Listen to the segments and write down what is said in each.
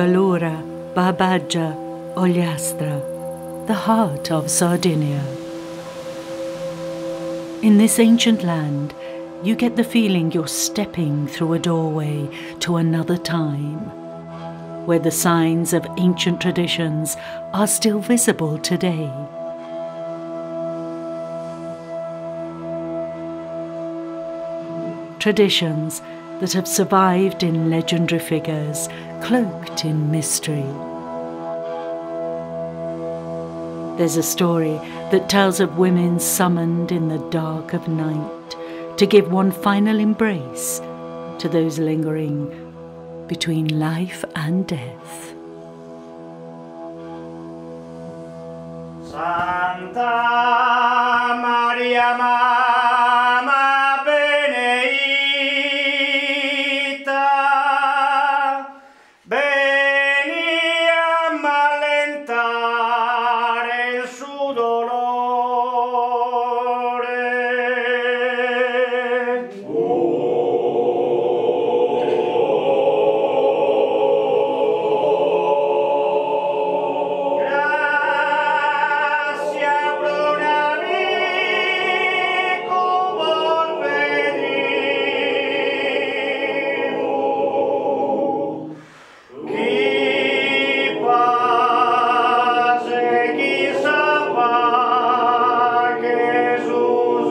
Gallura, Barbagia, Ogliastra, the heart of Sardinia. In this ancient land, you get the feeling you're stepping through a doorway to another time, where the signs of ancient traditions are still visible today. Traditions that have survived in legendary figures, cloaked in mystery. There's a story that tells of women summoned in the dark of night to give one final embrace to those lingering between life and death. Santa Maria Mama Benedita, veni a m'allentare il suo dolore. Grazie pro un amico por venir. Chi pase, chi sappa che su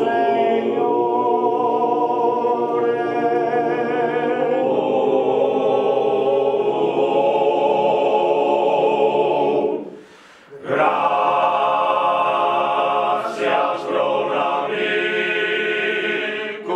Signore. Gracias pro un amico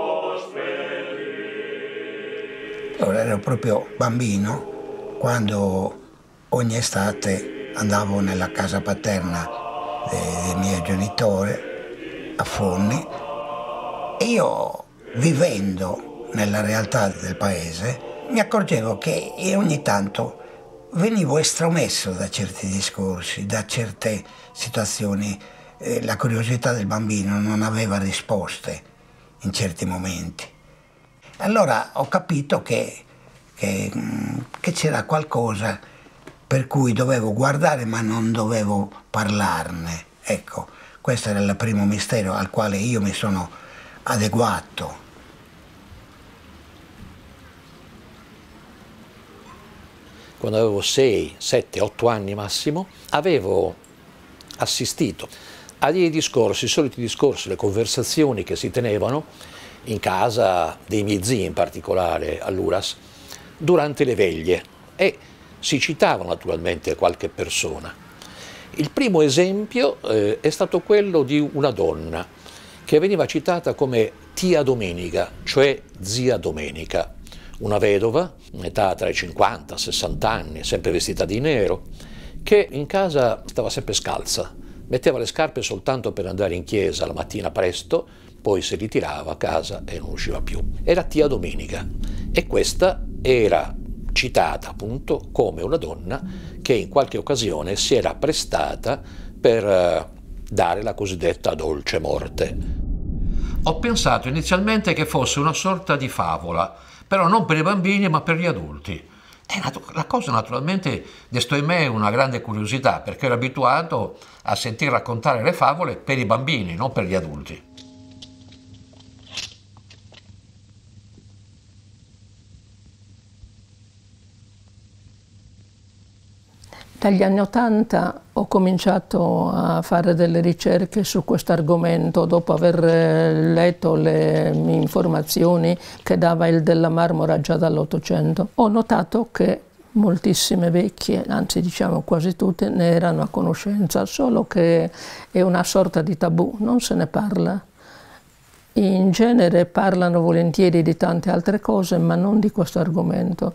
ospedì. Io ero proprio bambino quando ogni estate andavo nella casa paterna dei miei genitori a Fonni e io, vivendo nella realtà del paese, mi accorgevo che ogni tanto venivo estromesso da certi discorsi, da certe situazioni. La curiosità del bambino non aveva risposte in certi momenti. Allora ho capito che c'era qualcosa per cui dovevo guardare ma non dovevo parlarne. Ecco, questo era il primo mistero al quale io mi sono adeguato. Quando avevo 6, 7, 8 anni massimo, avevo assistito agli discorsi, i soliti discorsi, le conversazioni che si tenevano in casa dei miei zii, in particolare all'Uras, durante le veglie, e si citava naturalmente qualche persona. Il primo esempio è stato quello di una donna che veniva citata come Tia Domenica, cioè zia Domenica, una vedova, un'età tra i 50 e i 60 anni, sempre vestita di nero, che in casa stava sempre scalza, metteva le scarpe soltanto per andare in chiesa la mattina presto, poi si ritirava a casa e non usciva più. Era Tia Domenica e questa era citata appunto come una donna che in qualche occasione si era prestata per dare la cosiddetta dolce morte. Ho pensato inizialmente che fosse una sorta di favola, però non per i bambini ma per gli adulti. La cosa naturalmente destò in me una grande curiosità, perché ero abituato a sentir raccontare le favole per i bambini, non per gli adulti. Dagli anni '80 ho cominciato a fare delle ricerche su questo argomento, dopo aver letto le informazioni che dava il Della Marmora già dall'Ottocento. Ho notato che moltissime vecchie, anzi diciamo quasi tutte, ne erano a conoscenza, solo che è una sorta di tabù, non se ne parla. In genere parlano volentieri di tante altre cose, ma non di questo argomento.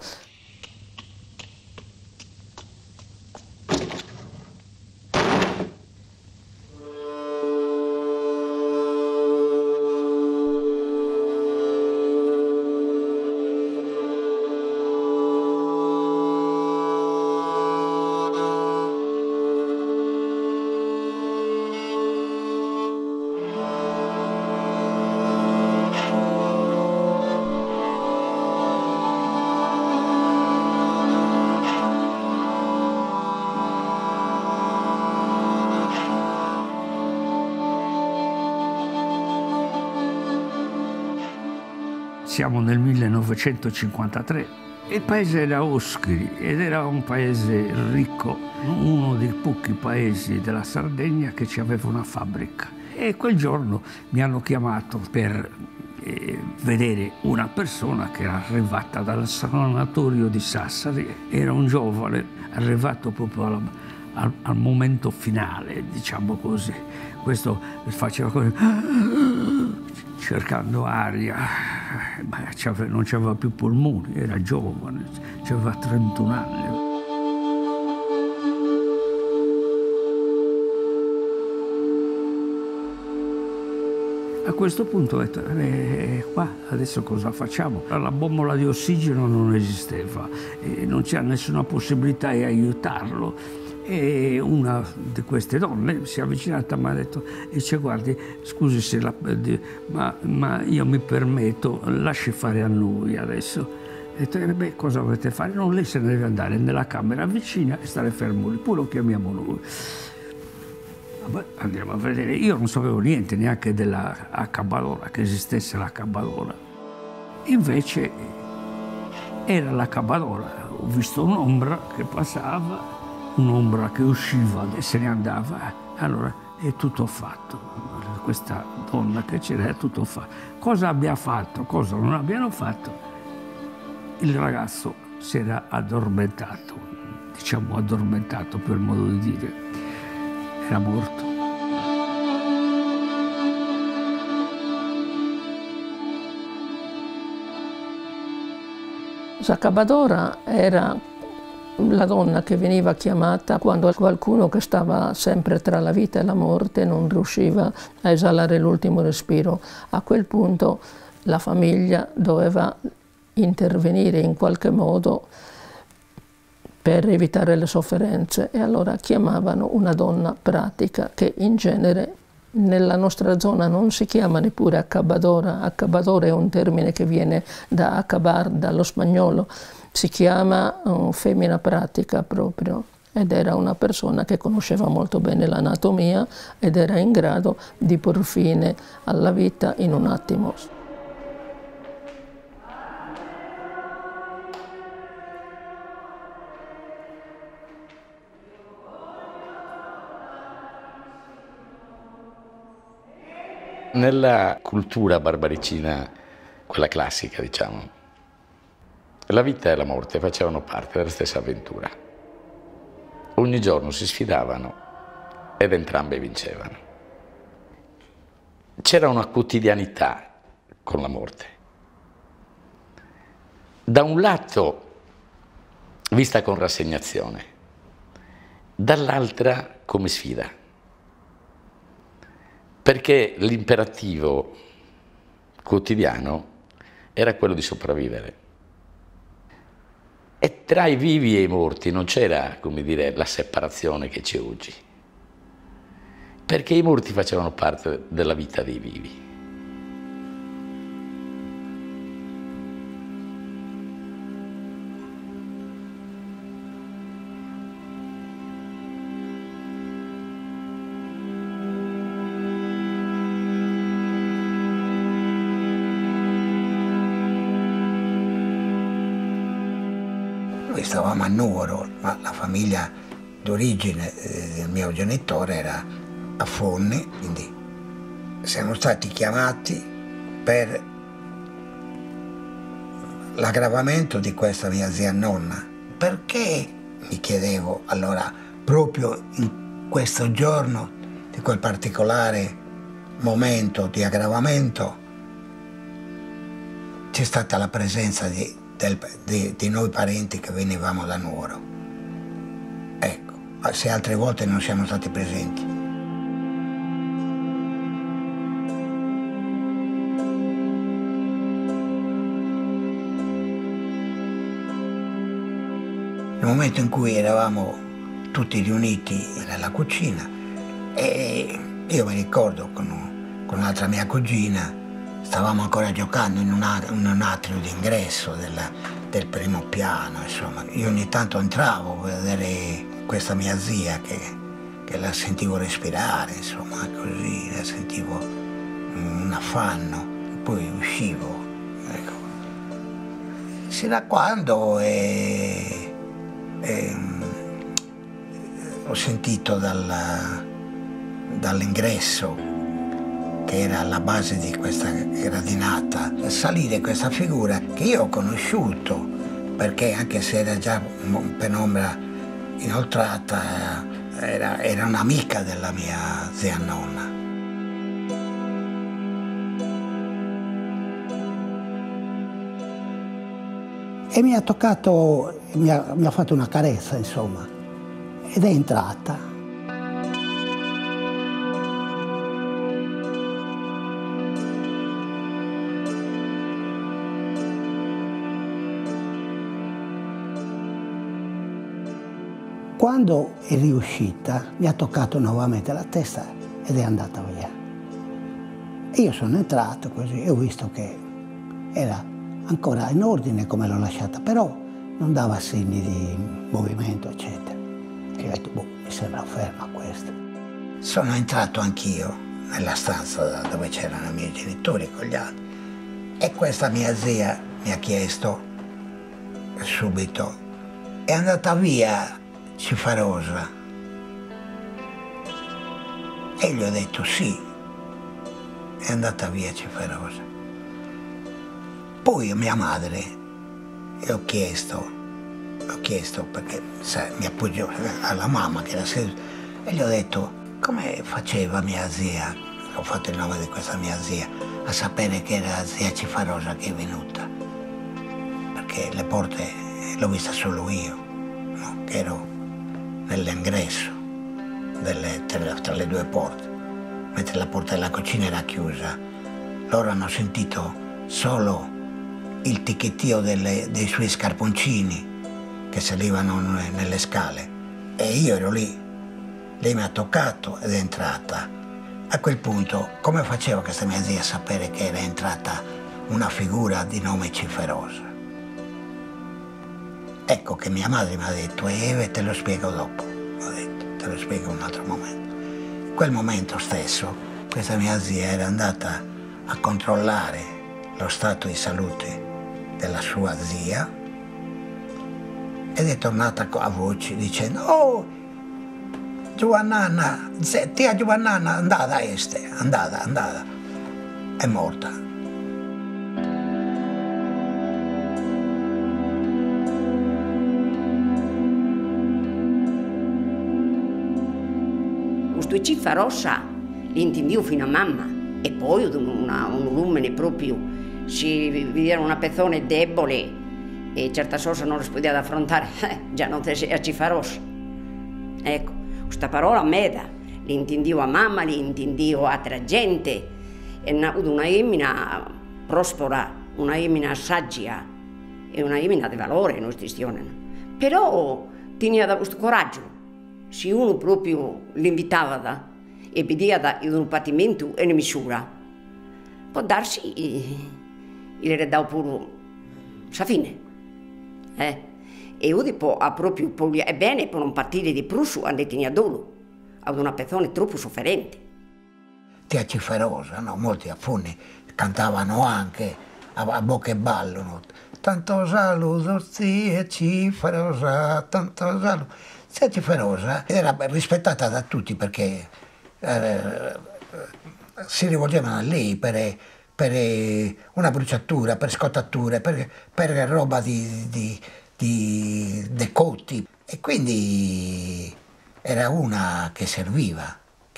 siamo nel 1953. Il paese era Oschiri ed era un paese ricco, uno dei pochi paesi della Sardegna che ci aveva una fabbrica. E quel giorno mi hanno chiamato per vedere una persona che era arrivata dal sanatorio di Sassari. Era un giovane arrivato proprio al momento finale, diciamo così. Questo faceva così, cercando aria, ma non c'aveva più polmoni, era giovane, aveva 31 anni. A questo punto ho detto, qua adesso cosa facciamo? La bombola di ossigeno non esisteva, non c'era nessuna possibilità di aiutarlo. E una di queste donne si è avvicinata e mi ha detto, dice, guardi, scusi se ma io mi permetto, lasci fare a noi adesso. Ho detto, beh, cosa volete fare? No, lei se ne deve andare nella camera vicina e stare fermo lì, poi lo chiamiamo noi. Vabbè, andiamo a vedere. Io non sapevo niente neanche della Accabadora, che esistesse la Accabadora. Invece era la Accabadora. Ho visto un'ombra che passava, un'ombra che usciva e se ne andava. Allora è tutto fatto. Questa donna che c'era è tutto fatto. Cosa abbia fatto, cosa non abbiano fatto? Il ragazzo si era addormentato, diciamo addormentato per modo di dire. Era morto. Accabadora era la donna che veniva chiamata quando qualcuno che stava sempre tra la vita e la morte non riusciva a esalare l'ultimo respiro. A quel punto la famiglia doveva intervenire in qualche modo per evitare le sofferenze e allora chiamavano una donna pratica che in genere nella nostra zona non si chiama neppure accabadora. Accabadora è un termine che viene da acabar, dallo spagnolo, si chiama femmina pratica proprio ed era una persona che conosceva molto bene l'anatomia ed era in grado di por fine alla vita in un attimo. Nella cultura barbaricina, quella classica, diciamo, la vita e la morte facevano parte della stessa avventura. Ogni giorno si sfidavano ed entrambe vincevano. C'era una quotidianità con la morte. Da un lato vista con rassegnazione, dall'altra come sfida. Perché l'imperativo quotidiano era quello di sopravvivere. E tra i vivi e i morti non c'era, come dire, la separazione che c'è oggi. Perché i morti facevano parte della vita dei vivi. Noi stavamo a Nuoro, ma la famiglia d'origine del mio genitore era a Fonni, quindi siamo stati chiamati per l'aggravamento di questa mia zia nonna. Perché, mi chiedevo allora, proprio in questo giorno di quel particolare momento di aggravamento c'è stata la presenza di noi parenti che venivamo da Nuoro. Ecco, se altre volte non siamo stati presenti. Nel momento in cui eravamo tutti riuniti nella cucina e io mi ricordo con un'altra mia cugina stavamo ancora giocando in un atrio d'ingresso del primo piano, insomma. Io ogni tanto entravo a vedere questa mia zia che la sentivo respirare, insomma, così, la sentivo un affanno, poi uscivo, ecco. Sino a quando ho sentito dall'ingresso, che era alla base di questa gradinata, salire questa figura che io ho conosciuto, perché anche se era già in penombra inoltrata, era un'amica della mia zia nonna. E mi ha toccato, mi ha fatto una carezza, insomma, ed è entrata. Quando è riuscita, mi ha toccato nuovamente la testa ed è andata via. E io sono entrato così e ho visto che era ancora in ordine come l'ho lasciata, però non dava segni di movimento, eccetera. E ho detto, boh, mi sembra ferma questa. Sono entrato anch'io nella stanza dove c'erano i miei genitori con gli altri e questa mia zia mi ha chiesto subito, è andata via Cifarosa? E gli ho detto sì, è andata via Cifarosa. Poi a mia madre le ho chiesto perché sai, mi appoggio alla mamma che era seduta e gli ho detto come faceva mia zia, ho fatto il nome di questa mia zia, a sapere che era zia Cifarosa che è venuta, perché le porte l'ho vista solo io, no? Che ero nell'ingresso tra le due porte, mentre la porta della cucina era chiusa. Loro hanno sentito solo il ticchettio dei suoi scarponcini che salivano nelle scale e io ero lì. Lei mi ha toccato ed è entrata. A quel punto, come faceva questa mia zia a sapere che era entrata una figura di nome Cifarosa? Ecco che mia madre mi ha detto, te lo spiego dopo. Ho detto, te lo spiego in un altro momento. In quel momento stesso, questa mia zia era andata a controllare lo stato di salute della sua zia ed è tornata a voce dicendo, oh, Giovannana, tia Giovannana, andata este, andata, è morta. Questo Cifarosa l'intendivo fino a mamma e poi un lumine proprio, se vedeva una persona debole e certa cosa non si poteva affrontare, già non te sei a Cifarosa. Ecco, questa parola meda, l'intendivo a mamma, l'intendivo a altra gente, è una femmina prospera, una femmina saggia e una femmina di valore in questa questione. Però teneva questo coraggio, se uno proprio l'invitava e vedeva in un patimento e una misura, può darsi gli redava pure sa fine. E io dopo proprio è bene per non partire di prusso andare a dolo ad una persona troppo sofferente. Tia Cifarosa, no? Molti affoni cantavano anche a bocca e ballo, no? Tanto saluto zia Cifarosa, tanto saluto. Zia Cifarosa era rispettata da tutti perché si rivolgevano a lei per una bruciatura, per scottature, per roba di decotti e quindi era una che serviva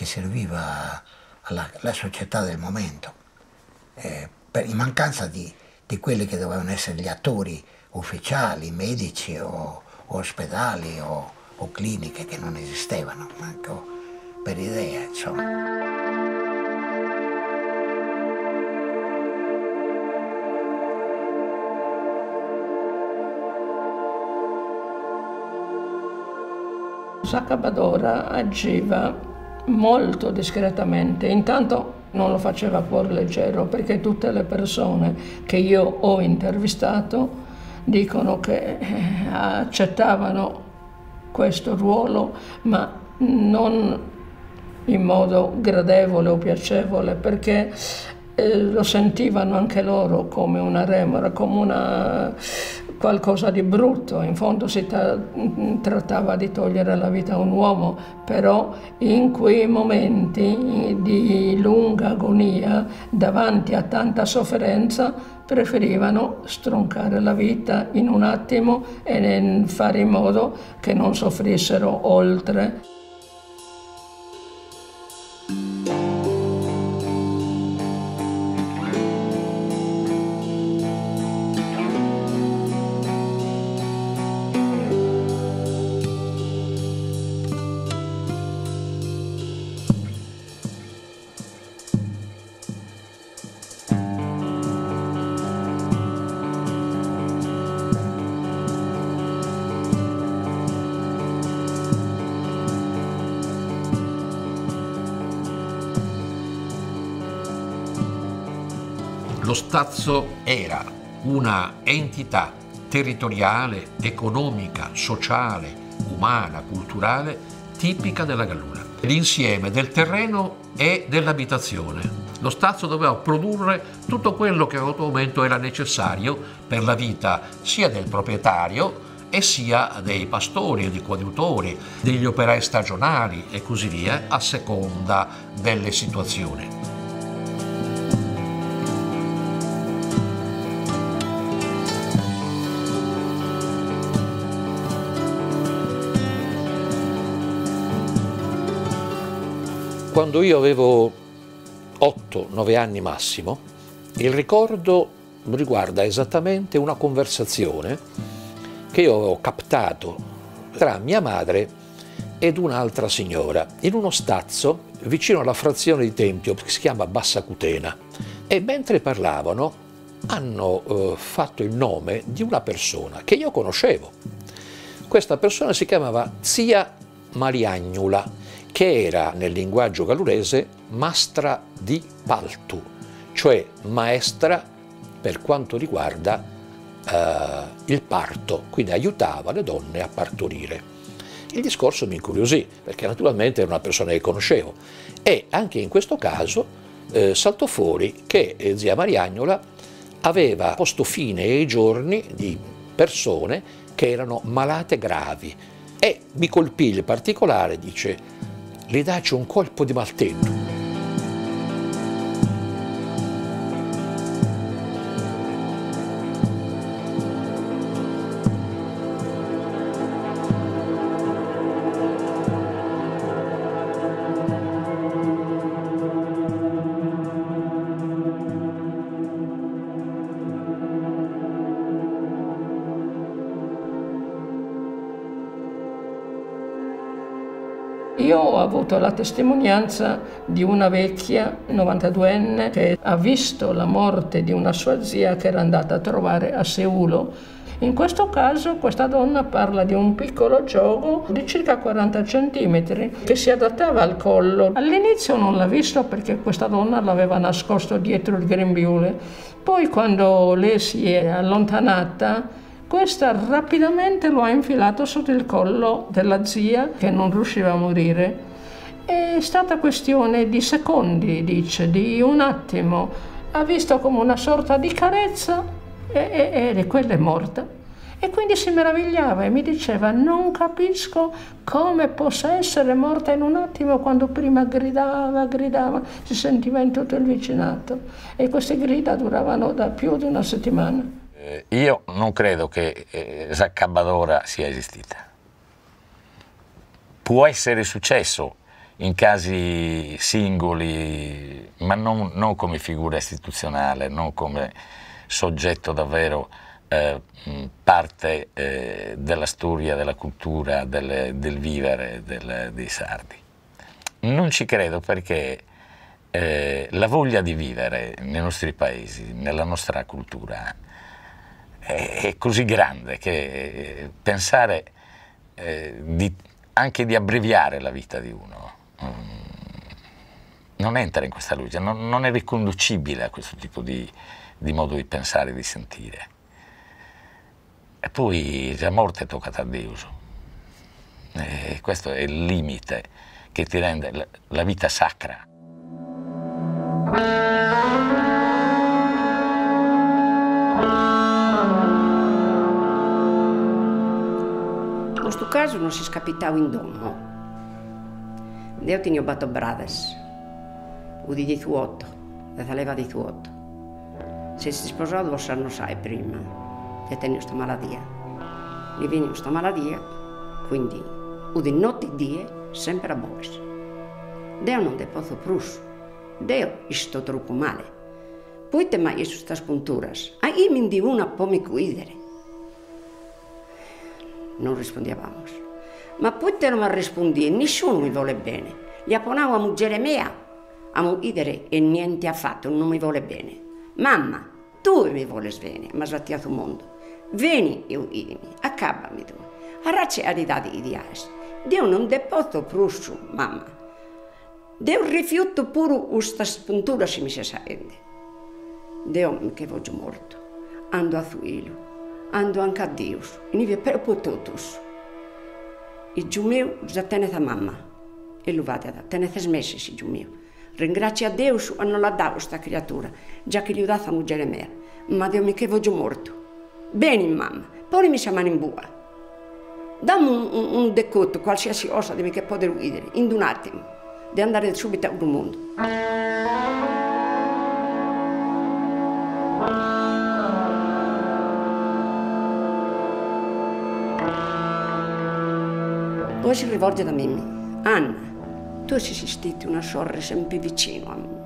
alla società del momento, in mancanza di quelli che dovevano essere gli attori ufficiali, medici o ospedali o cliniche che non esistevano, manco per idea, insomma. Sacca Badora agiva molto discretamente, intanto non lo faceva a cuor leggero perché tutte le persone che io ho intervistato dicono che accettavano questo ruolo ma non in modo gradevole o piacevole perché lo sentivano anche loro come una remora, come qualcosa di brutto, in fondo si trattava di togliere la vita a un uomo, però in quei momenti di lunga agonia, davanti a tanta sofferenza, preferivano stroncare la vita in un attimo e fare in modo che non soffrissero oltre. Lo Stazzo era una entità territoriale, economica, sociale, umana, culturale, tipica della Gallura. L'insieme del terreno e dell'abitazione. Lo Stazzo doveva produrre tutto quello che a un momento era necessario per la vita sia del proprietario e sia dei pastori, dei coadiutori, degli operai stagionali e così via, a seconda delle situazioni. Quando io avevo 8-9 anni massimo, il ricordo riguarda esattamente una conversazione che io avevo captato tra mia madre ed un'altra signora in uno stazzo vicino alla frazione di Tempio che si chiama Bassa Cutena, e mentre parlavano hanno fatto il nome di una persona che io conoscevo. Questa persona si chiamava Zia Mariagnula, che era nel linguaggio gallurese mastra di paltu, cioè maestra per quanto riguarda il parto, quindi aiutava le donne a partorire. Il discorso mi incuriosì, perché naturalmente era una persona che conoscevo, e anche in questo caso saltò fuori che zia Mariagnola aveva posto fine ai giorni di persone che erano malate gravi, e mi colpì il particolare, dice: "Gli dacci un colpo di maltetto". Io ho avuto la testimonianza di una vecchia, 92enne, che ha visto la morte di una sua zia che era andata a trovare a Seulo. In questo caso questa donna parla di un piccolo gioco di circa 40 centimetri che si adattava al collo. All'inizio non l'ha visto perché questa donna l'aveva nascosto dietro il grembiule. Poi quando lei si è allontanata, questa rapidamente lo ha infilato sotto il collo della zia, che non riusciva a morire. È stata questione di secondi, dice, di un attimo. Ha visto come una sorta di carezza e quella è morta. E quindi si meravigliava e mi diceva: non capisco come possa essere morta in un attimo, quando prima gridava, si sentiva in tutto il vicinato. E queste grida duravano da più di una settimana. Io non credo che Saccabadora sia esistita. Può essere successo in casi singoli, ma non come figura istituzionale, non come soggetto davvero parte della storia, della cultura, del vivere dei sardi. Non ci credo perché la voglia di vivere nei nostri paesi, nella nostra cultura, è così grande che pensare anche di abbreviare la vita di uno non entra in questa logica, non è riconducibile a questo tipo di modo di pensare e di sentire. E poi la morte tocca a Dio. E questo è il limite che ti rende la vita sacra. caso non si scapitava in domo. Io ti ne ho batto brades, u di 18, da leva 18. Se si sposato lo sanno sai prima, che tenne questa malattia. Mi viene questa malattia, quindi u di notte e die sempre a bois. Deo non te posso prus, Deo sto troppo male. Poi te mai su sta spunturas, a io mi di una po' mi cuidere. Non rispondevamo. Ma poi te non mi rispondi, nessuno mi vuole bene. Gli apponavo a moglie mia, a muidere e niente ha fatto, non mi vuole bene. Mamma, tu mi vuole bene, ma svattiato il mondo. Vieni e uidimi, accabami tu. Arracce a ridati ideali. Dio non te posso prusso, mamma. Dio rifiuto pure questa spuntura se mi si sente. Dio che voglio morto. Ando a figlio. Ando anche a Dio, e ne vi per potutus. Il giù mio già tenete a mamma, e lo vate a dare, tenete smessi, il giù mio. Ringrazio a Dio a non la dare questa creatura, già che gli ho dato a moglie mia, ma Dio mi che voglio morto. Bene, mamma, poi mi chiamano in bua. Dammi un decotto, qualsiasi cosa di me che poter uccidere, in un attimo, di andare subito al mondo. Poi si rivolge da Mimmi. Anna, tu sei stata una sorella sempre vicino a me.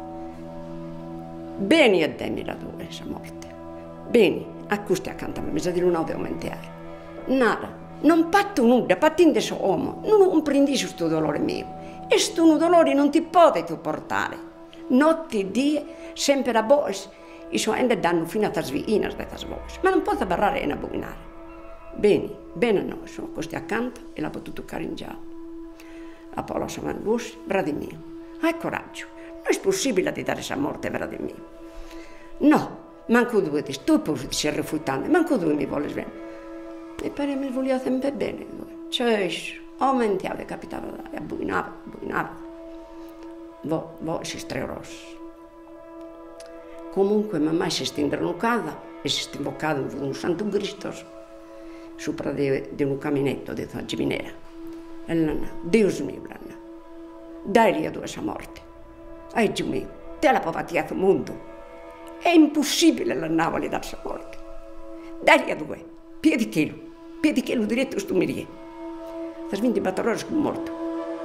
Bene a te mi la due, sa morte. Bene, a questo accanto a me, mi sa di non devo aumentare. Nada, non patto nulla, pattinde so uomo, non prendi su sto dolore mio. E sto dolore non ti puoi tu portare. Notte e die, sempre a voi, i suoi ende danno fino a tasvina da voi. Ma non posso barrare e nabuinare. Bene, bene noi, sono questi accanto e l'ha potuto caringiare. A Paolo Samanlus, brado mio, hai coraggio, non è possibile di dare sa morte, brado mio. No, manco due, tu puoi si rifiutare, manco due mi vuole bene. E per me voleva sempre bene, cioè, aumentava, capitava, abbuinava. Vo si strerosso. Comunque, mamma si strindranucava e si stimbocava un santo Cristo sopra di un caminetto di una giminera. E l'anna, Dio mio, l'anna, dai a due sa morte. E giù mio, te la povertà del mondo. È impossibile l'annava di darsi a morte. Dai a due, piedi chilo diretto sto mirie. Sta svinti batterò come morto.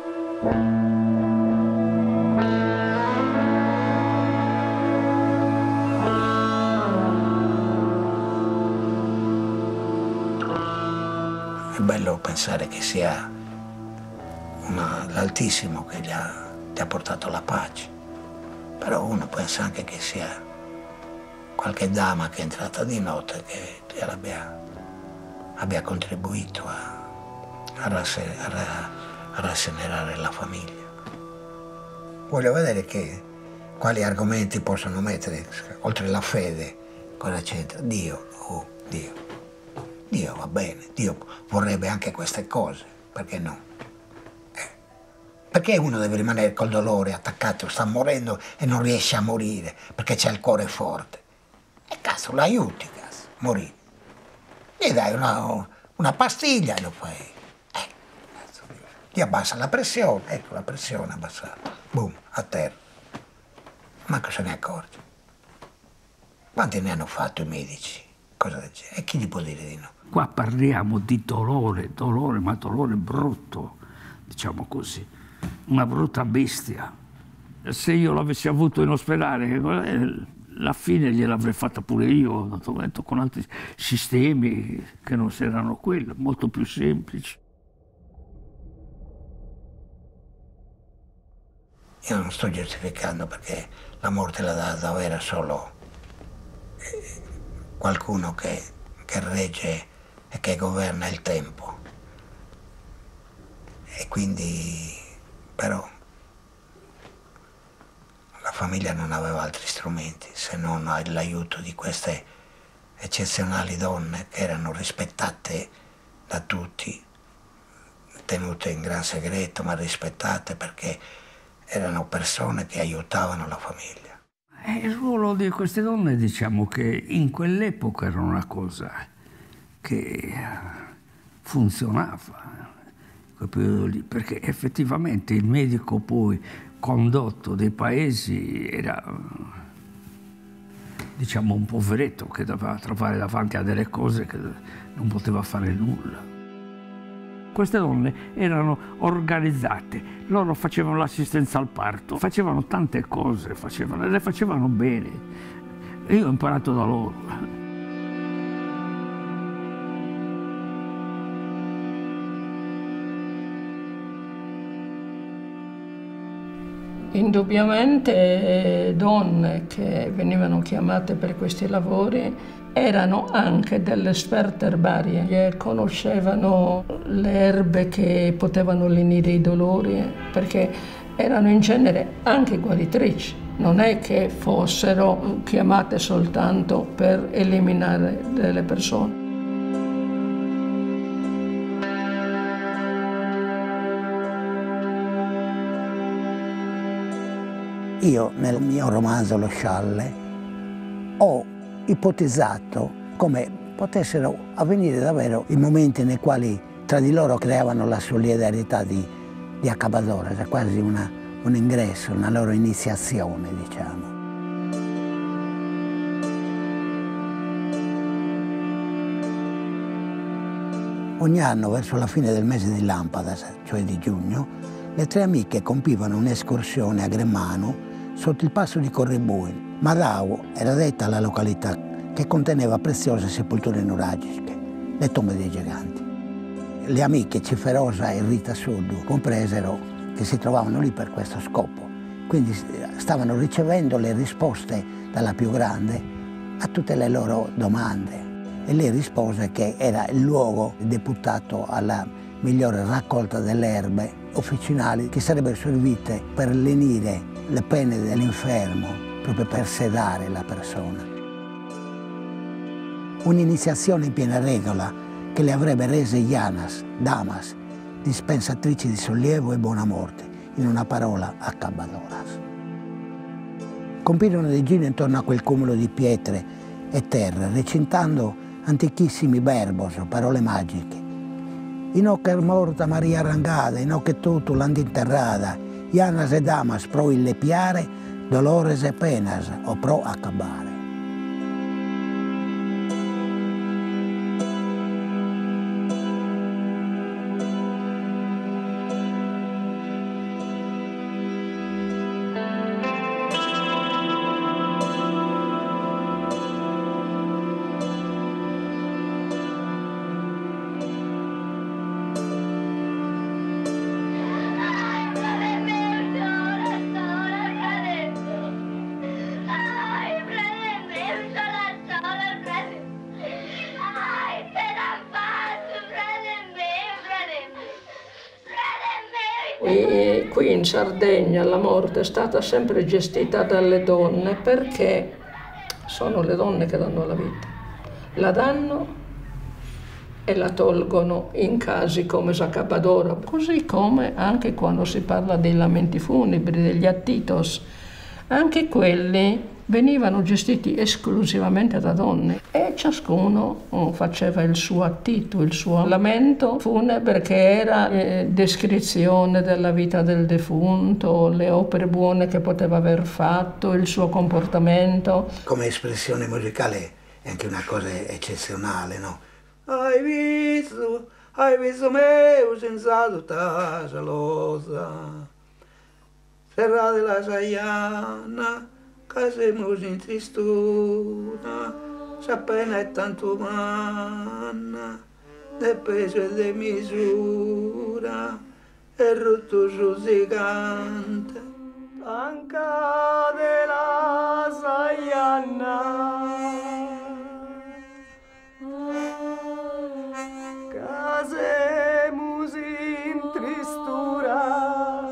È bello pensare che sia l'Altissimo che ti ha portato la pace, però uno pensa anche che sia qualche dama che è entrata di notte che abbia contribuito a rasserenare la famiglia. Voglio vedere quali argomenti possono mettere, oltre la fede, cosa c'entra? Dio. Dio va bene, Dio vorrebbe anche queste cose, perché no? Perché uno deve rimanere col dolore attaccato, sta morendo e non riesce a morire, perché c'ha il cuore forte? E cazzo, l'aiuti, cazzo, morire. Gli dai una pastiglia e lo fai. Cazzo, gli abbassa la pressione, ecco la pressione abbassata, boom, a terra. Manco se ne accorge. Quanti ne hanno fatto i medici? Cosa del genere? E chi gli può dire di no? Qua parliamo di dolore, ma dolore brutto, diciamo così, una brutta bestia. Se io l'avessi avuto in ospedale, la fine gliel'avrei fatta pure io, con altri sistemi che non erano quelli, molto più semplici. Io non sto giustificando, perché la morte la dà davvero solo qualcuno che regge e che governa il tempo. E quindi, però, la famiglia non aveva altri strumenti se non l'aiuto di queste eccezionali donne che erano rispettate da tutti, tenute in gran segreto, ma rispettate perché erano persone che aiutavano la famiglia. Il ruolo di queste donne, diciamo che in quell'epoca era una cosa che funzionava quel periodo lì, perché effettivamente il medico poi condotto dei paesi era, diciamo, un poveretto che doveva trovare davanti a delle cose che non poteva fare nulla. Queste donne erano organizzate, loro facevano l'assistenza al parto, facevano tante cose, le facevano bene. E io ho imparato da loro. Indubbiamente donne che venivano chiamate per questi lavori erano anche delle esperte erbarie, conoscevano le erbe che potevano lenire i dolori, perché erano in genere anche guaritrici, non è che fossero chiamate soltanto per eliminare delle persone. Io nel mio romanzo Lo scialle ho ipotizzato come potessero avvenire davvero i momenti nei quali tra di loro creavano la solidarietà di Accabadora, cioè quasi un ingresso, una loro iniziazione, diciamo. Ogni anno, verso la fine del mese di Lampada, cioè di giugno, le tre amiche compivano un'escursione a Gremmano sotto il passo di Corribui. Madao era detta alla località che conteneva preziose sepolture nuragiche, le tombe dei giganti. Le amiche Ciferosa e Rita Suddu compresero che si trovavano lì per questo scopo, quindi stavano ricevendo le risposte dalla più grande a tutte le loro domande e lei rispose che era il luogo deputato alla migliore raccolta delle erbe officinali che sarebbero servite per lenire le pene dell'infermo, proprio per sedare la persona. Un'iniziazione in piena regola che le avrebbe rese Janas, damas, dispensatrici di sollievo e buona morte, in una parola Accabadoras. Compirono dei giri intorno a quel cumulo di pietre e terre, recitando antichissimi verbos, parole magiche. Ino che è morta Maria Rangada, ino che tutto l'andinterrada, Janas e damas pro ille piare, dolores e penas o pro accabare. E qui in Sardegna la morte è stata sempre gestita dalle donne perché sono le donne che danno la vita. La danno e la tolgono in casi come Saccabadora, così come anche quando si parla dei lamenti funebri, degli attitos, anche quelli venivano gestiti esclusivamente da donne e ciascuno faceva il suo attito, il suo lamento funebre che era descrizione della vita del defunto, le opere buone che poteva aver fatto, il suo comportamento. Come espressione musicale è anche una cosa eccezionale, no? Hai visto me senza tutta gelosa, serra della Saiana, che siamo in tristuna, s'appena è tanto umana, de peso e de misura, e rotto gigante, anca della Saiana, che siamo in tristura.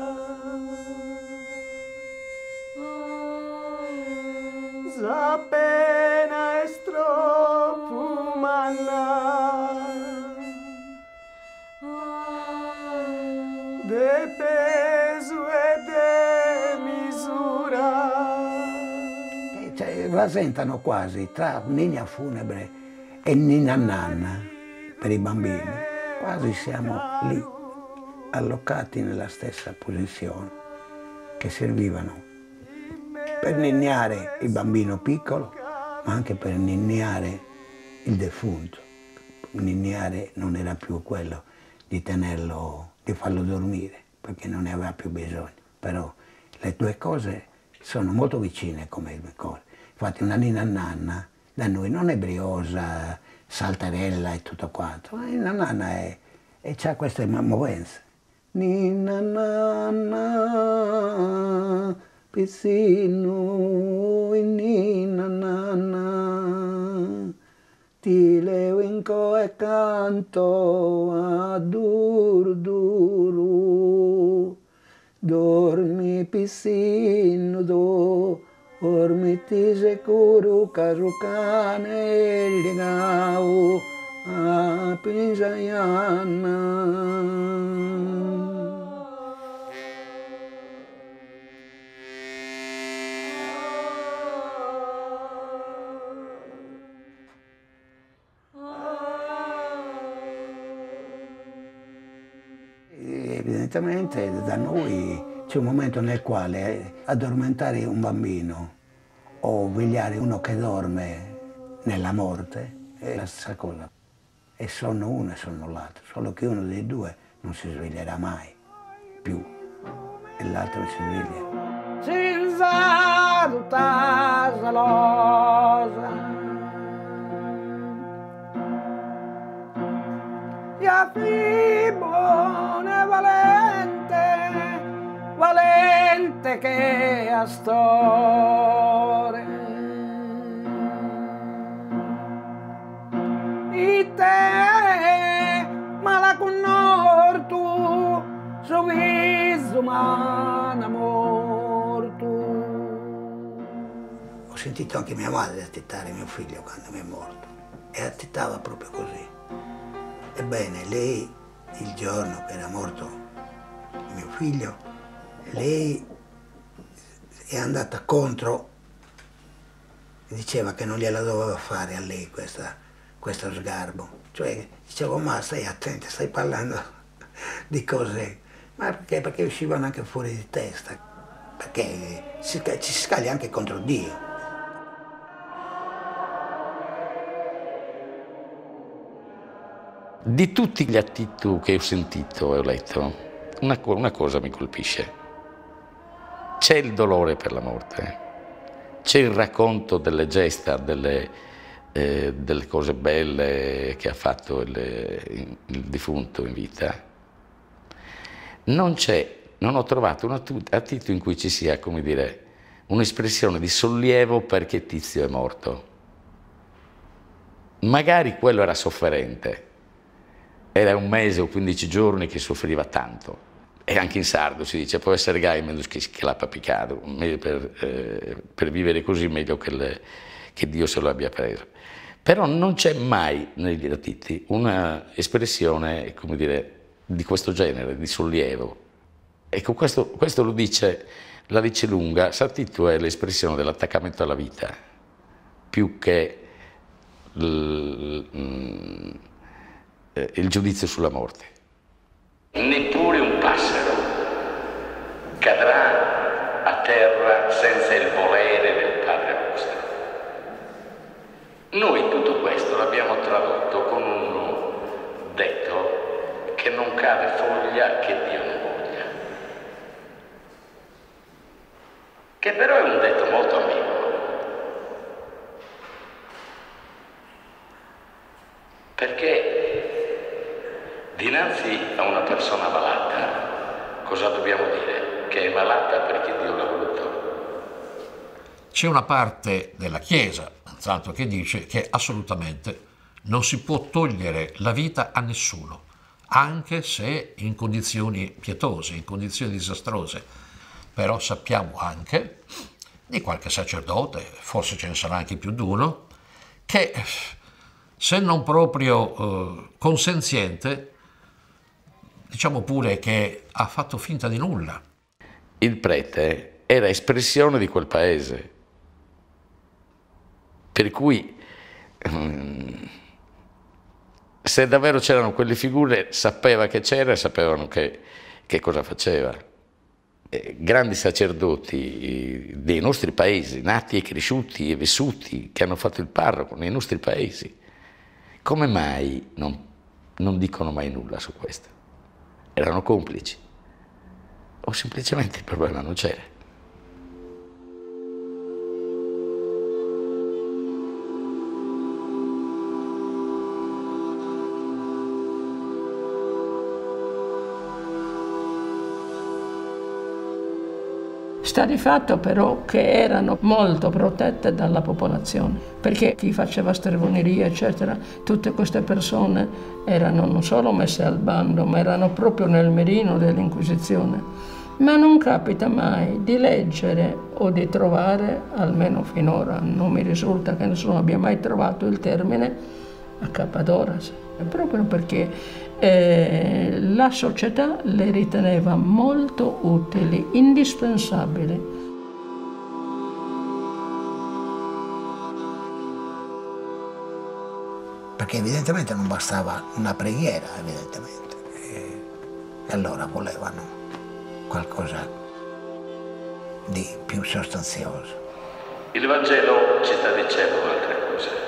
La pena è troppo umana, de peso e de misura. Cioè, rasentano quasi tra Ninna Funebre e Ninna Nanna per i bambini. quasi siamo lì, allocati nella stessa posizione, che servivano per ninnare il bambino piccolo, ma anche per ninnare il defunto. Ninnare non era più quello di tenerlo, di farlo dormire, perché non ne aveva più bisogno. Però le due cose sono molto vicine come cose. Infatti una ninna nanna da noi non è briosa, saltarella e tutto quanto, ma ninna nanna è, e c'ha queste movenze. Ninna nanna, pizzino, ninna nanna, ti levinco e canto a duro duro, dormi pizzino, dormiti sicuro, caso cane legao a Pisaiana. Evidentemente da noi c'è un momento nel quale addormentare un bambino o vegliare uno che dorme nella morte è la stessa cosa. E sonno uno e sonno l'altro, solo che uno dei due non si sveglierà mai più e l'altro si sveglia. Silva tutta gelosa, ya fui buona valente, valente che astore. E te, ma la connortu, suo viso m'ha morto. Ho sentito anche mia madre attittare mio figlio quando mi è morto, e attittava proprio così. Ebbene, lei, il giorno che era morto mio figlio, lei è andata contro, diceva che non gliela doveva fare a lei questo sgarbo. Cioè, dicevo, ma stai attenta, stai parlando di cose. Ma perché uscivano anche fuori di testa, perché ci si scaglia anche contro Dio. Di tutti gli attitudi che ho sentito e ho letto, una cosa mi colpisce. C'è il dolore per la morte, c'è il racconto delle gesta, delle cose belle che ha fatto il defunto in vita. Non ho trovato un attitudine in cui ci sia, come dire, un'espressione di sollievo perché Tizio è morto. Magari quello era sofferente, era 1 mese o 15 giorni che soffriva tanto. E anche in sardo si dice, può essere gai meglio che l'ha piccato, per vivere così meglio che Dio se lo abbia preso. Però non c'è mai negli attiti una espressione, come dire, di questo genere, di sollievo. Ecco, questo lo dice, la dice lunga. Sartitto è l'espressione dell'attaccamento alla vita, più che il giudizio sulla morte. Neppure un passero cadrà a terra senza il volere del Padre vostro. Noi tutto questo l'abbiamo tradotto con un detto che non cade foglia che Dio non voglia, che però è un detto molto ambiguo. Perché dinanzi a una persona malata, cosa dobbiamo dire? Che è malata perché Dio l'ha voluto? C'è una parte della Chiesa, tra l'altro, che dice che assolutamente non si può togliere la vita a nessuno, anche se in condizioni pietose, in condizioni disastrose. Però sappiamo anche di qualche sacerdote, forse ce ne sarà anche più di uno, che se non proprio consenziente, diciamo pure che ha fatto finta di nulla. Il prete era espressione di quel paese, per cui Se davvero c'erano quelle figure, sapeva che c'era e sapevano che cosa faceva. Grandi sacerdoti dei nostri paesi, nati e cresciuti e vissuti, che hanno fatto il parroco nei nostri paesi, come mai non dicono mai nulla su questo? Erano complici? O semplicemente il problema non c'era? Sta di fatto però che erano molto protette dalla popolazione, perché chi faceva stregoneria, eccetera, tutte queste persone erano non solo messe al bando, ma erano proprio nel mirino dell'Inquisizione. Ma non capita mai di leggere o di trovare, almeno finora non mi risulta che nessuno abbia mai trovato il termine accapadoras, proprio perché la società le riteneva molto utili, indispensabili. Perché evidentemente non bastava una preghiera, evidentemente. E allora volevano qualcosa di più sostanzioso. Il Vangelo ci sta dicendo un'altra cosa.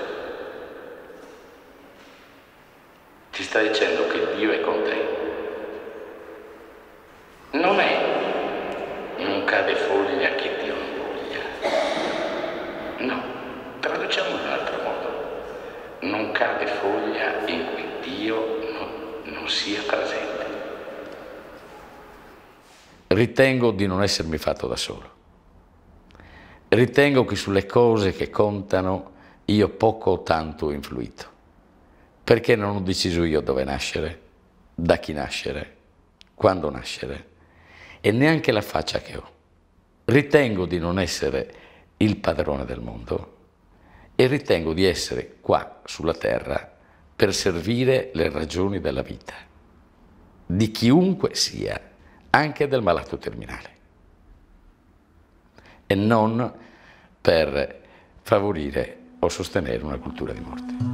Ti sta dicendo che Dio è con te. Non cade foglia che Dio non voglia. No, traduciamo in un altro modo. Non cade foglia in cui Dio non sia presente. Ritengo di non essermi fatto da solo. Ritengo che sulle cose che contano io poco o tanto ho influito. Perché non ho deciso io dove nascere, da chi nascere, quando nascere, e neanche la faccia che ho. Ritengo di non essere il padrone del mondo e ritengo di essere qua sulla terra per servire le ragioni della vita, di chiunque sia, anche del malato terminale, e non per favorire o sostenere una cultura di morte.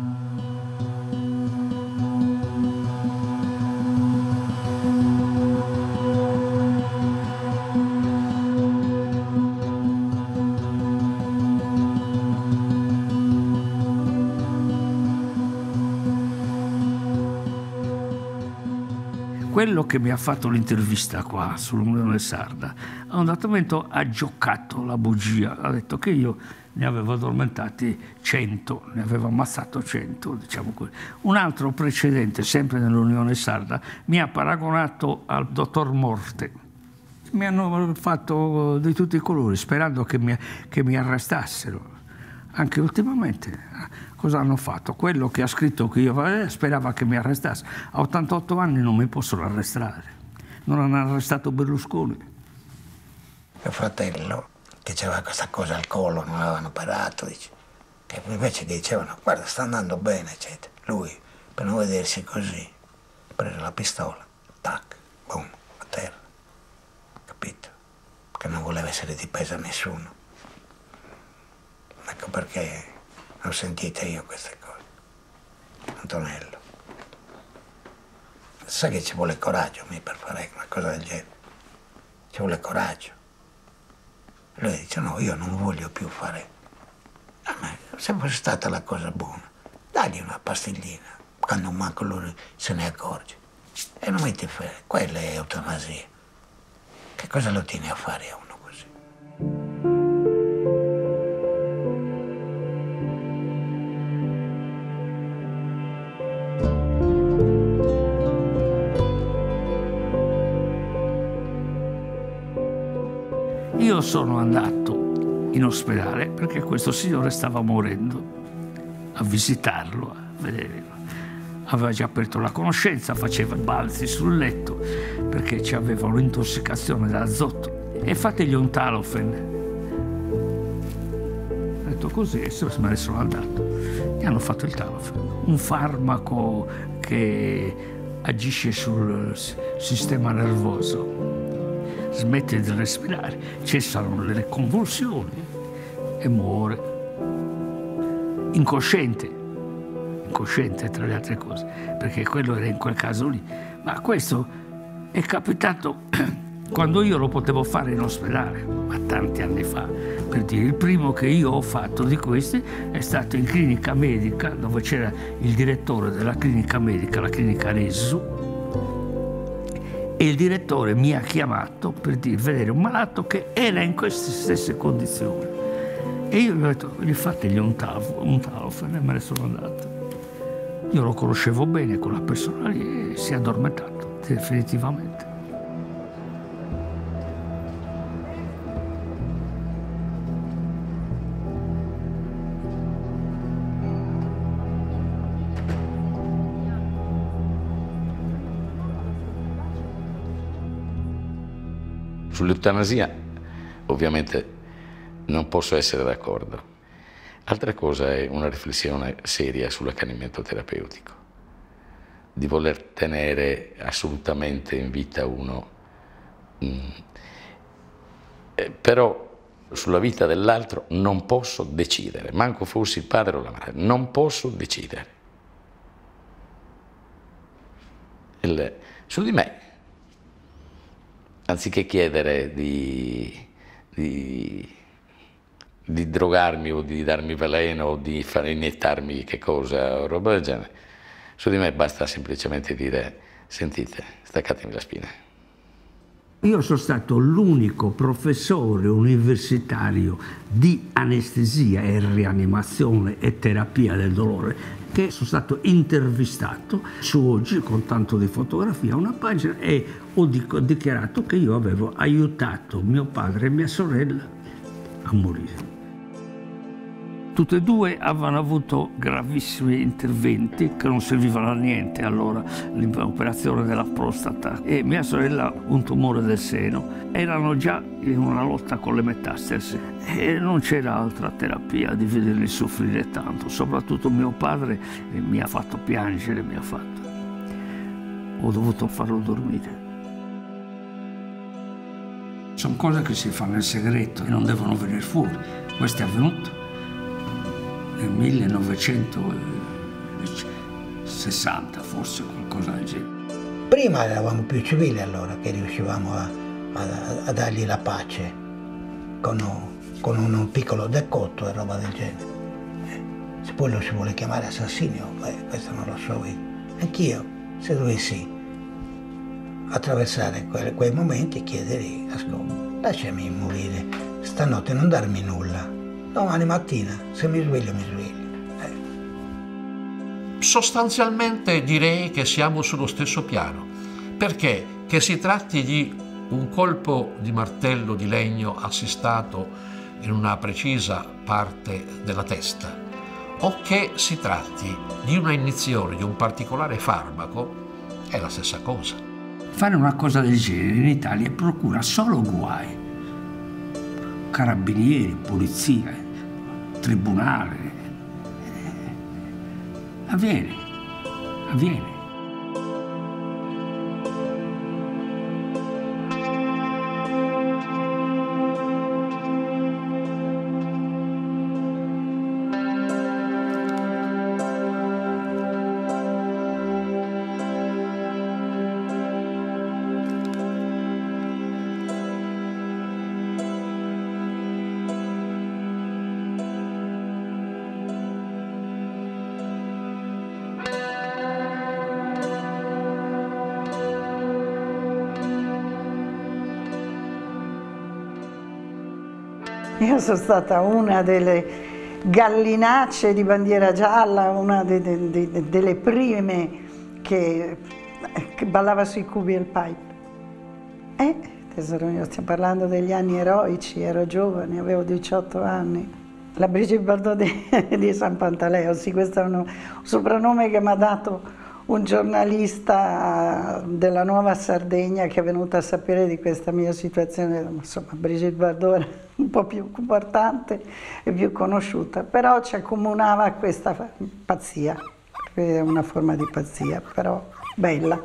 Quello che mi ha fatto l'intervista qua sull'Unione Sarda, a un dato momento ha giocato la bugia, ha detto che io ne avevo addormentati 100, ne avevo ammazzato 100, diciamo così. Un altro precedente, sempre nell'Unione Sarda, mi ha paragonato al dottor Morte. Mi hanno fatto di tutti i colori, sperando che mi arrestassero. Anche ultimamente, cosa hanno fatto? Quello che ha scritto che io sperava che mi arrestasse. A 88 anni non mi possono arrestare. Non hanno arrestato Berlusconi. Mio fratello, che aveva questa cosa al collo, non l'avevano operato, dice, che invece dicevano, guarda, sta andando bene, eccetera. Lui, per non vedersi così, ha preso la pistola, tac, boom, a terra. Capito? Che non voleva essere dipeso a nessuno. Ecco perché ho sentito io queste cose. Antonello. Sai che ci vuole coraggio per fare una cosa del genere. Ci vuole coraggio. Lui dice, no, io non voglio più fare. Ma se fosse stata la cosa buona, dagli una pastiglina, quando manco lui se ne accorge. E non metti fede, quella è eutanasia. Che cosa lo tieni a fare a uno così? Io sono andato in ospedale perché questo signore stava morendo, a visitarlo, a vederlo. Aveva già aperto la conoscenza, faceva balzi sul letto perché aveva un'intossicazione da azoto. E fategli un Talofen. Ho detto così e me ne sono andato. Gli hanno fatto il Talofen, un farmaco che agisce sul sistema nervoso. Smette di respirare, cessano le convulsioni e muore. Incosciente. incosciente tra le altre cose, perché quello era in quel caso lì. Ma questo è capitato quando io lo potevo fare in ospedale, ma tanti anni fa. Per dire, il primo che io ho fatto di questi è stato in clinica medica, dove c'era il direttore della clinica medica, la clinica Ressu, e il direttore mi ha chiamato per vedere un malato che era in queste stesse condizioni. E io gli ho detto, fategli un Talofen, e me ne sono andato. Io lo conoscevo bene, quella persona lì, e si è addormentato definitivamente. Sull'eutanasia ovviamente non posso essere d'accordo. Altra cosa è una riflessione seria sull'accanimento terapeutico, di voler tenere assolutamente in vita uno, però sulla vita dell'altro non posso decidere, manco fossi il padre o la madre, non posso decidere. Su di me. Anziché chiedere di drogarmi o di darmi veleno o di far iniettarmi che cosa o roba del genere, su di me basta semplicemente dire: sentite, staccatemi la spina. Io sono stato l'unico professore universitario di anestesia e rianimazione e terapia del dolore che sono stato intervistato su Oggi, con tanto di fotografia, una pagina, e ho dichiarato che io avevo aiutato mio padre e mia sorella a morire. Tutte e due avevano avuto gravissimi interventi che non servivano a niente allora, l'operazione della prostata, e mia sorella un tumore del seno. Erano già in una lotta con le metastasi e non c'era altra terapia di vederli soffrire tanto. Soprattutto mio padre mi ha fatto piangere, ho dovuto farlo dormire. Sono cose che si fanno in segreto e non devono venire fuori. Questo è avvenuto nel 1960, forse, qualcosa del genere. Prima eravamo più civili, allora, che riuscivamo a dargli la pace con un piccolo decotto e roba del genere. Se poi lo si vuole chiamare assassinio, questo non lo so io. Anch'io, se dovessi attraversare quei momenti, chiederei: ascolta, lasciami morire, stanotte non darmi nulla. Domani mattina, se mi sveglio, mi sveglio. Sostanzialmente direi che siamo sullo stesso piano, perché che si tratti di un colpo di martello di legno assistato in una precisa parte della testa, o che si tratti di una iniezione di un particolare farmaco, è la stessa cosa. Fare una cosa del genere in Italia procura solo guai. Carabinieri, polizia, tribunale. Avviene. Io sono stata una delle gallinacce di bandiera gialla, una delle prime che ballava sui cubi e il pipe. Tesoro mio, stiamo parlando degli anni eroici, ero giovane, avevo 18 anni. La Brigitte Bardot di San Pantaleo, sì, questo è un soprannome che mi ha dato un giornalista della Nuova Sardegna che è venuto a sapere di questa mia situazione. Insomma, Brigitte Bardot era un po' più importante e più conosciuta, però ci accomunava questa pazzia, una forma di pazzia, però bella.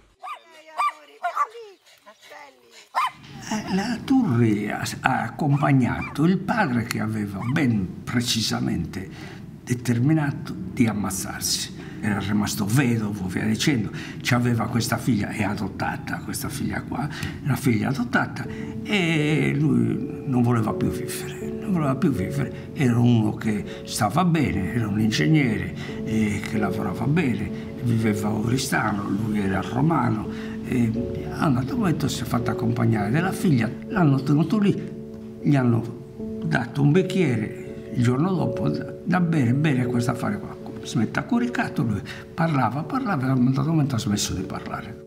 La Turri ha accompagnato il padre, che aveva ben precisamente determinato di ammazzarsi. Era rimasto vedovo, via dicendo, aveva questa figlia, è adottata, questa figlia qua, una figlia adottata, e lui non voleva più vivere, era uno che stava bene, era un ingegnere, che lavorava bene, viveva a Oristano, lui era romano, e a un altro momento si è fatto accompagnare della figlia, l'hanno tenuto lì, gli hanno dato un bicchiere il giorno dopo da bere questo affare qua. Si mette a coricato, lui parlava, e a un dato momento ha smesso di parlare.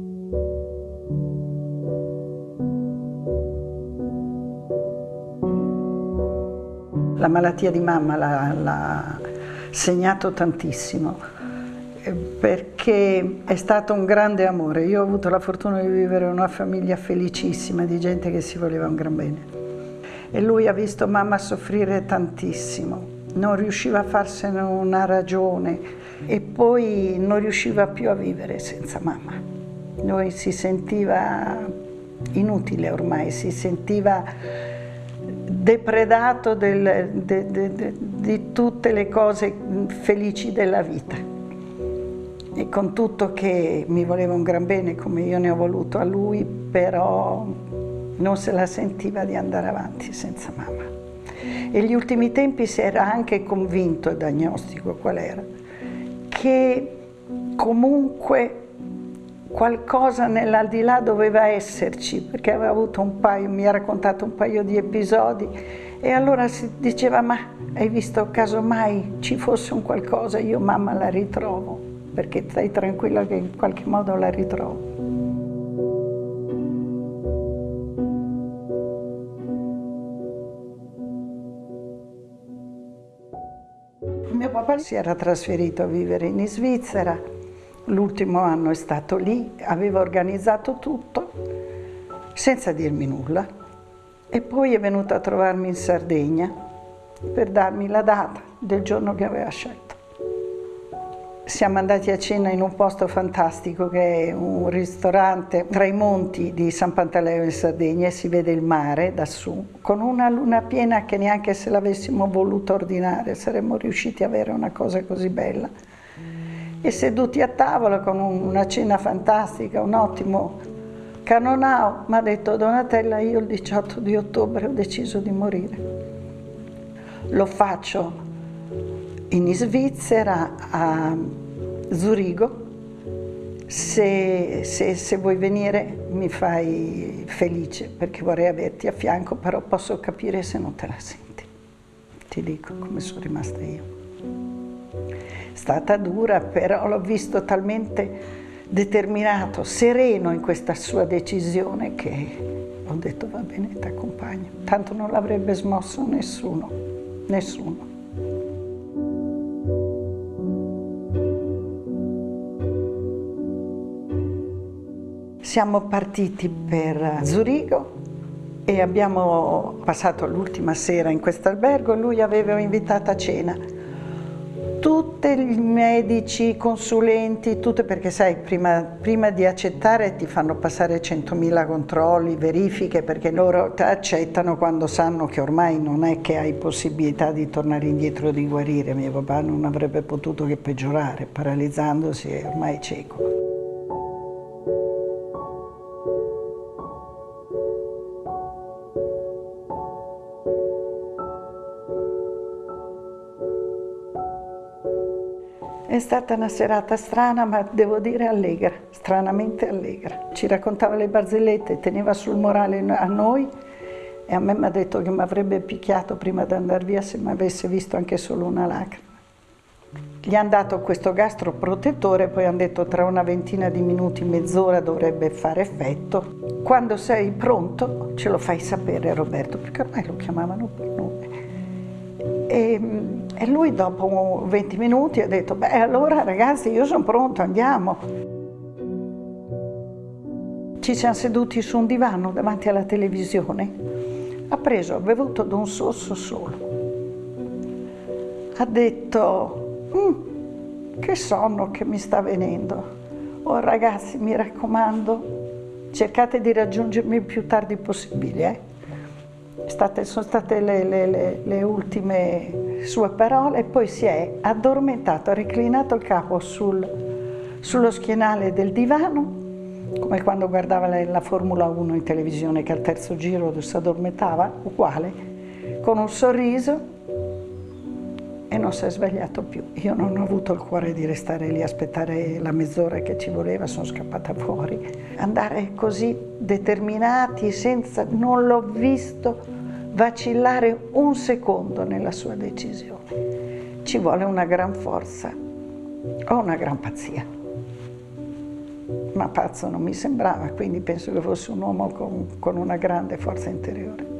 La malattia di mamma l'ha segnato tantissimo, perché è stato un grande amore. Io ho avuto la fortuna di vivere in una famiglia felicissima, di gente che si voleva un gran bene. E lui ha visto mamma soffrire tantissimo. Non riusciva a farsene una ragione e poi non riusciva più a vivere senza mamma. Lui si sentiva inutile ormai, si sentiva depredato di tutte le cose felici della vita. E con tutto che mi voleva un gran bene come io ne ho voluto a lui, però non se la sentiva di andare avanti senza mamma. E negli ultimi tempi si era anche convinto, il diagnostico qual era, che comunque qualcosa nell'aldilà doveva esserci, perché aveva avuto mi ha raccontato un paio di episodi, e allora si diceva: ma hai visto, casomai ci fosse un qualcosa, io mamma la ritrovo, perché stai tranquilla che in qualche modo la ritrovo. Mio papà si era trasferito a vivere in Svizzera, l'ultimo anno è stato lì, aveva organizzato tutto senza dirmi nulla, e poi è venuto a trovarmi in Sardegna per darmi la data del giorno che aveva scelto. Siamo andati a cena in un posto fantastico che è un ristorante tra i monti di San Pantaleo in Sardegna, e si vede il mare da su, con una luna piena che neanche se l'avessimo voluto ordinare saremmo riusciti a avere una cosa così bella. E seduti a tavola con una cena fantastica, un ottimo canonao, mi ha detto: Donatella, io il 18 di ottobre ho deciso di morire. Lo faccio in Svizzera, a Zurigo. Se vuoi venire mi fai felice, perché vorrei averti a fianco, però posso capire se non te la senti. Ti dico come sono rimasta io. È stata dura, però l'ho visto talmente determinato, sereno in questa sua decisione, che ho detto: va bene, ti accompagno. Tanto non l'avrebbe smosso nessuno. Siamo partiti per Zurigo e abbiamo passato l'ultima sera in questo albergo. Lui aveva invitato a cena tutti i medici, consulenti, tutte, perché sai, prima di accettare ti fanno passare 100.000 controlli, verifiche, perché loro ti accettano quando sanno che ormai non è che hai possibilità di tornare indietro, di guarire. Mio papà non avrebbe potuto che peggiorare, paralizzandosi, è ormai cieco. È stata una serata strana, ma devo dire allegra, stranamente allegra. Ci raccontava le barzellette, teneva sul morale a noi, e a me mi ha detto che mi avrebbe picchiato prima di andare via se mi avesse visto anche solo una lacrima. Gli hanno dato questo gastroprotettore, poi hanno detto tra una ventina di minuti, mezz'ora dovrebbe fare effetto. Quando sei pronto ce lo fai sapere, Roberto, perché ormai lo chiamavano per nome. E lui dopo 20 minuti ha detto: beh, allora ragazzi, io sono pronto, andiamo. Ci siamo seduti su un divano davanti alla televisione. Ha bevuto d'un sorso solo. Ha detto: che sonno che mi sta venendo. Oh ragazzi, mi raccomando, cercate di raggiungermi il più tardi possibile, Sono state le ultime sue parole, e poi si è addormentato, ha reclinato il capo sullo schienale del divano, come quando guardava la Formula 1 in televisione, che al terzo giro si addormentava, uguale, con un sorriso, e non si è svegliato più. Io non ho avuto il cuore di restare lì a aspettare la mezz'ora che ci voleva, sono scappata fuori. Andare così determinati, non l'ho visto vacillare un secondo nella sua decisione. Ci vuole una gran forza o una gran pazzia. Ma pazzo non mi sembrava, quindi penso che fosse un uomo con una grande forza interiore.